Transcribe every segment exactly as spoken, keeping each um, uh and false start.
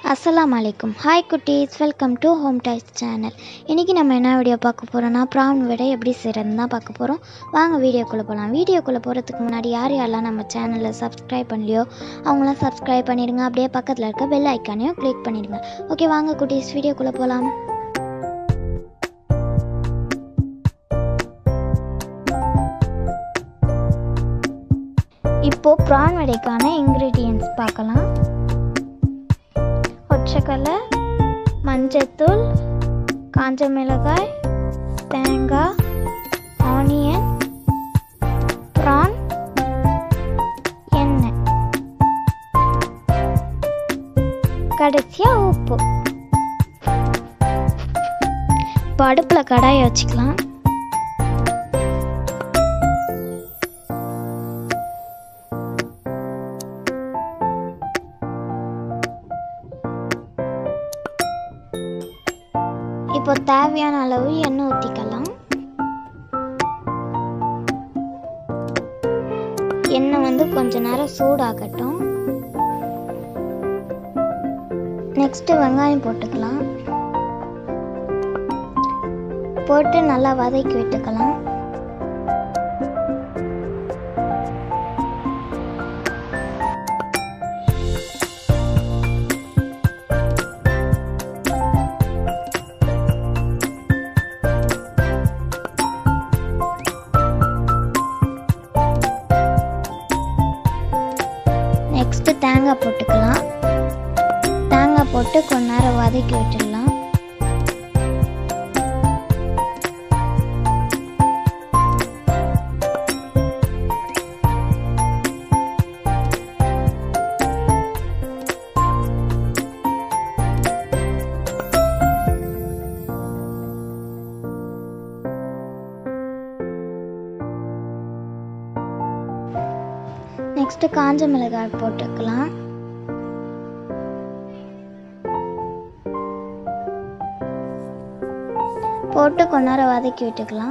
Assalamualaikum. Hi குட்டீஸ், welcome to home dice channel. இன்றைக்கி நம்ம என்ன வீடியோ பார்க்க போகிறோன்னா ப்ரான் விட எப்படி செய்கிறதுன்னு தான் பார்க்க போகிறோம். வாங்க வீடியோக்குள்ளே போகலாம். வீடியோக்குள்ளே போகிறதுக்கு முன்னாடி யார் யாரெல்லாம் நம்ம சேனலை சப்ஸ்கிரைப் பண்ணலையோ அவங்களாம் சப்ஸ்கிரைப் பண்ணிடுங்க. அப்படியே பக்கத்தில் இருக்க பெல் ஐக்கானையும் கிளிக் பண்ணிடுங்க. ஓகே வாங்க குட்டீஸ், வீடியோக்குள்ளே போகலாம். இப்போது ப்ரான் வடைக்கான இன்க்ரீடியன்ட்ஸ் பார்க்கலாம். ஒற்றைக்கடலை, மஞ்சத்தூள், காஞ்ச மிளகாய், தேங்காய், ஆனியன், ப்ரான், எண்ணெய், கடைசியாக உப்பு. இப்போ அடுப்பில் கடாயை வச்சுக்கலாம். இப்போ தேவையான அளவு எண்ணெய் ஊற்றிக்கலாம். எண்ணெய் வந்து கொஞ்ச நேரம் சூடாகட்டும். நெக்ஸ்ட் வெங்காயம் போட்டுக்கலாம். போட்டு நல்லா வதக்கி விட்டுக்கலாம். நெக்ஸ்ட்டு தேங்காய் போட்டுக்கலாம். தேங்காய் போட்டு கொஞ்ச நேரம் வதக்கி விட்டுடலாம். நெக்ஸ்ட் காஞ்ச மிளகாய் போட்டுக்கலாம். போட்டு கொஞ்ச நேரம் வதக்கி விட்டுக்கலாம்.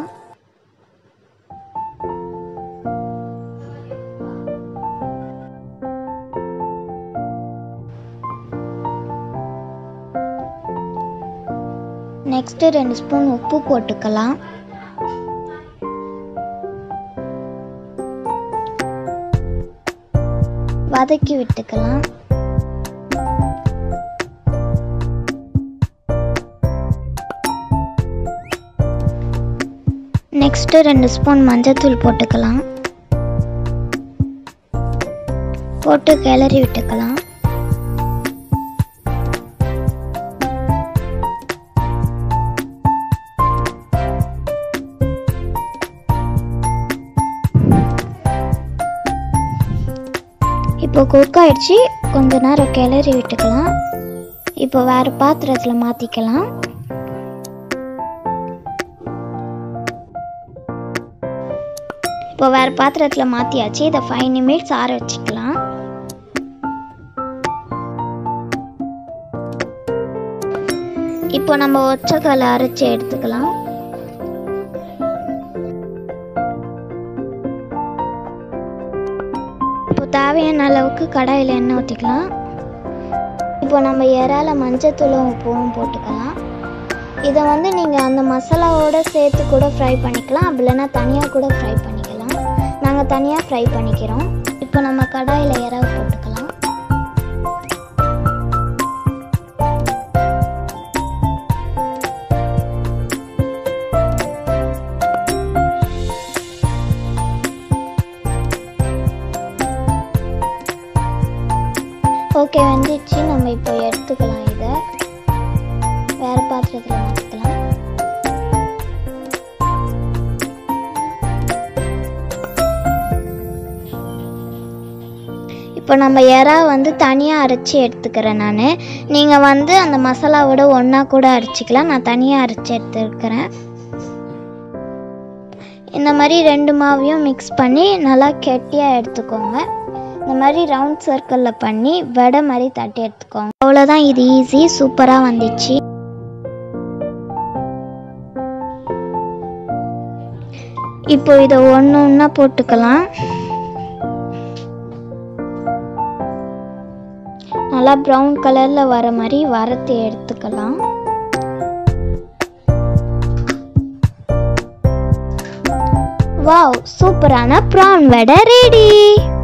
நெக்ஸ்ட் ரெண்டு ஸ்பூன் உப்பு போட்டுக்கலாம். வதக்கி விட்டுக்கலாம். நெக்ஸ்ட் ரெண்டு ஸ்பூன் மஞ்சத்தூள் போட்டுக்கலாம். போட்டு கிளறி விட்டுக்கலாம். இப்போ குக் ஆயிடுச்சு. கொஞ்ச நேரம் கிளறி விட்டுக்கலாம். இப்போ வேறு பாத்திரத்தில் மாற்றிக்கலாம். இப்போ வேறு பாத்திரத்தில் மாற்றியாச்சு. இதை ஃபைவ் நிமிட்ஸ் ஆற வச்சுக்கலாம். இப்போ நம்ம ஒற்றைக்கடலை அரைச்சி எடுத்துக்கலாம். இப்போ தேவையான அளவுக்கு கடாயில் எண்ணெய் ஊற்றிக்கலாம். இப்போ நம்ம இறால மஞ்சத்தூளும் உப்பும் போட்டுக்கலாம். இதை வந்து நீங்கள் அந்த மசாலாவோடு சேர்த்து கூட ஃப்ரை பண்ணிக்கலாம். அப்படி இல்லைன்னா தனியாக கூட ஃப்ரை பண்ணிக்கலாம். நாங்கள் தனியாக ஃப்ரை பண்ணிக்கிறோம். இப்போ நம்ம கடாயில் இறாவை போட்டுக்கலாம். ஓகே, வந்துடுச்சு. நம்ம இப்போ எடுத்துக்கலாம். இதை வேறு பாத்திரத்தில் மாற்றிக்கலாம். இப்போ நம்ம இறா வந்து தனியாக அரைச்சி எடுத்துக்கிறேன் நான். நீங்கள் வந்து அந்த மசாலாவோட ஒன்றா கூட அரைச்சிக்கலாம். நான் தனியாக அரைச்சி எடுத்துருக்கிறேன். இந்த மாதிரி ரெண்டு மாவையும் மிக்ஸ் பண்ணி நல்லா கெட்டியாக எடுத்துக்கோங்க. இந்த மாதிரி ரவுண்ட் சர்க்கிளில் பண்ணி வடை மாதிரி தட்டி எடுத்துக்கோங்க. அவ்வளோதான், இது ஈஸி. சூப்பராக வந்துச்சு. இப்போ இதை ஒன்று ஒன்றா போட்டுக்கலாம். நல்லா ப்ரௌன் கலரில் வர மாதிரி வறுத்து எடுத்துக்கலாம். வாவ், சூப்பரான ப்ரான் வடை ரெடி.